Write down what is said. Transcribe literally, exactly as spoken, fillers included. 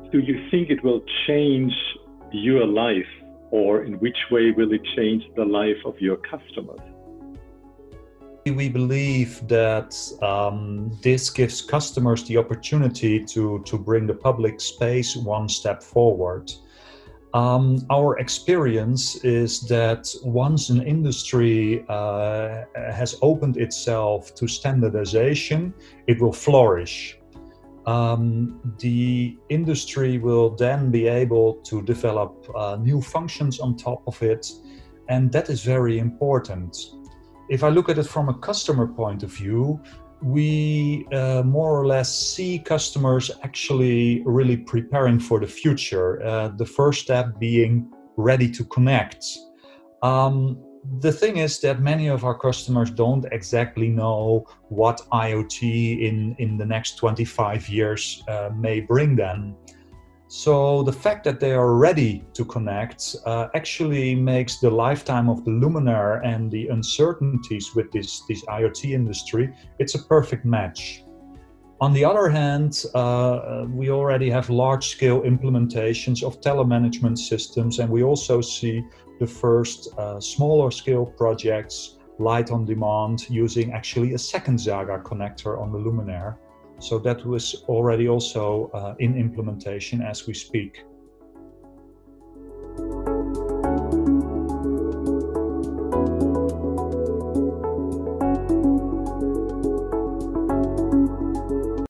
do you think it will change your life, or in which way will it change the life of your customers? We believe that um, this gives customers the opportunity to, to bring the public space one step forward. Um, our experience is that once an industry uh, has opened itself to standardization, it will flourish. Um, the industry will then be able to develop uh, new functions on top of it, and that is very important. If I look at it from a customer point of view, we uh, more or less see customers actually really preparing for the future. Uh, the first step being ready to connect. Um, the thing is that many of our customers don't exactly know what IoT in, in the next twenty-five years uh, may bring them. So the fact that they are ready to connect uh, actually makes the lifetime of the luminaire and the uncertainties with this, this IoT industry, it's a perfect match. On the other hand, uh, we already have large-scale implementations of telemanagement systems, and we also see the first uh, smaller-scale projects, light on demand, using actually a second Zaga connector on the luminaire. So that was already also uh, in implementation as we speak.